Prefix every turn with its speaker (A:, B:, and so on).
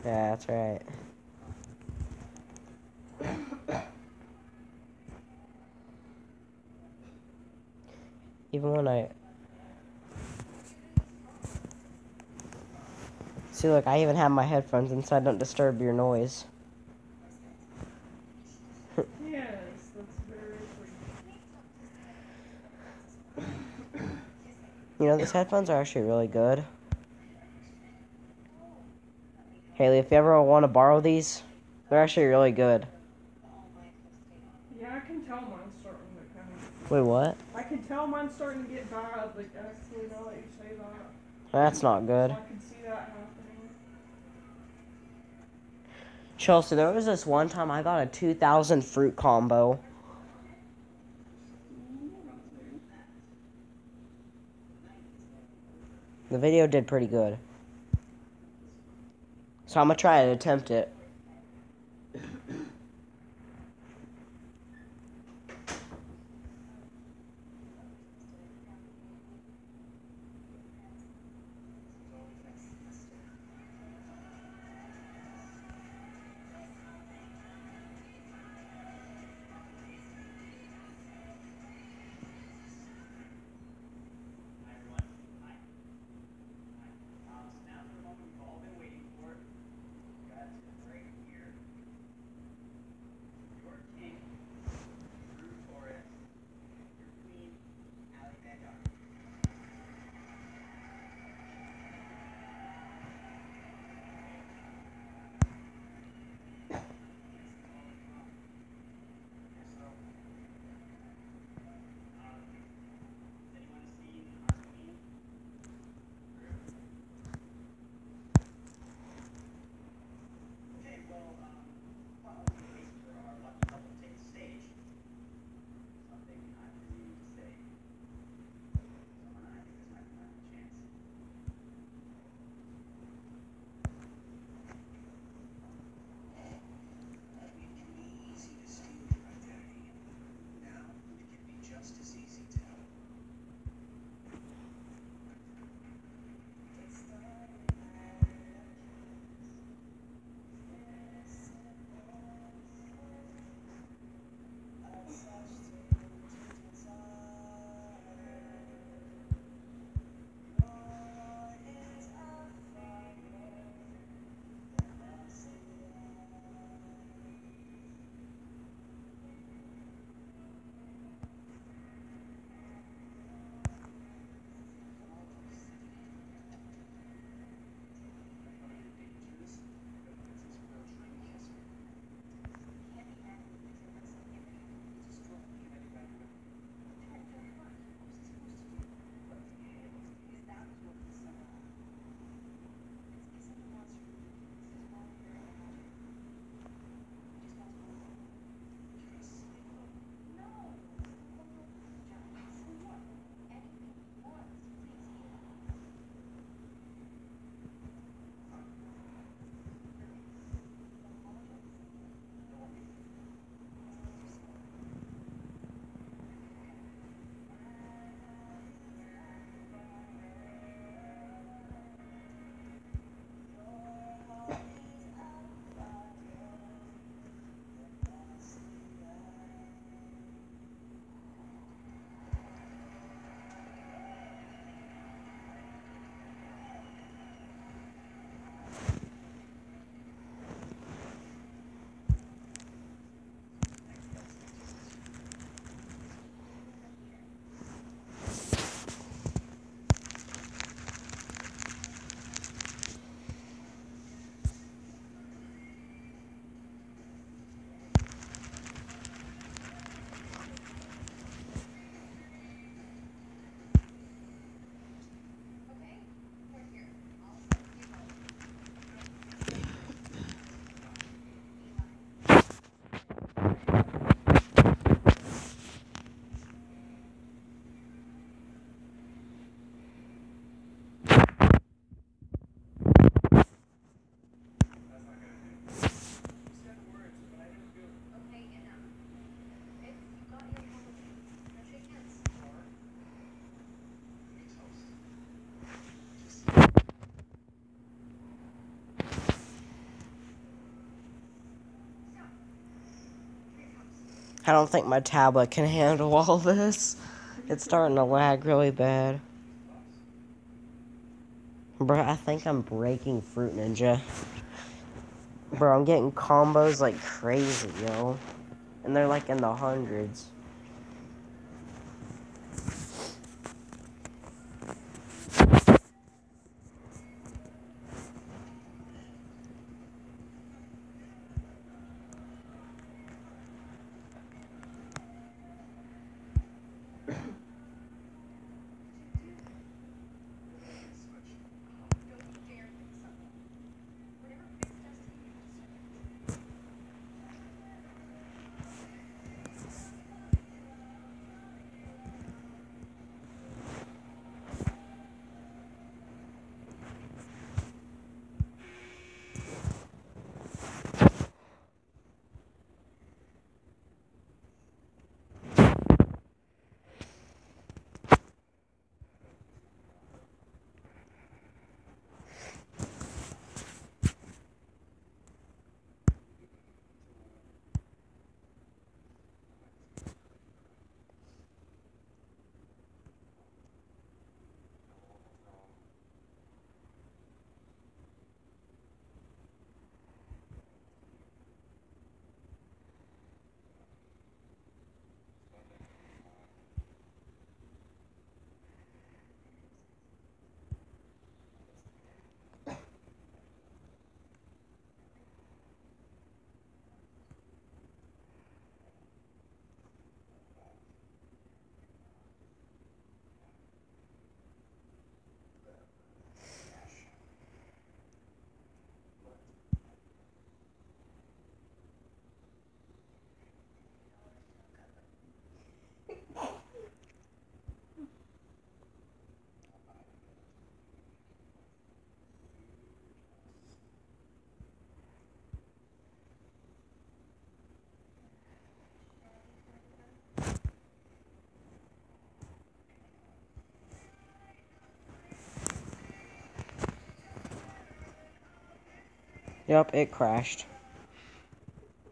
A: Yeah, that's right. Even when I... See, look, I even have my headphones in so I don't disturb your noise.
B: Yes, that's very sweet.
A: You know, these headphones are actually really good. Haley, if you ever want to borrow these, they're actually really good.
B: Yeah, I can tell mine's starting to kind of...
A: Wait, what?
B: I can tell mine's starting to get bad, like, actually, now that you say that.
A: That's not good.
B: So I can see that happening.
A: Chelsea, there was this one time I got a 2,000 fruit combo. The video did pretty good. So I'm going to try to attempt it. I don't think my tablet can handle all this. It's starting to lag really bad. Bro, I think I'm breaking Fruit Ninja. Bro, I'm getting combos like crazy, yo. And they're like in the hundreds. Yep, it crashed.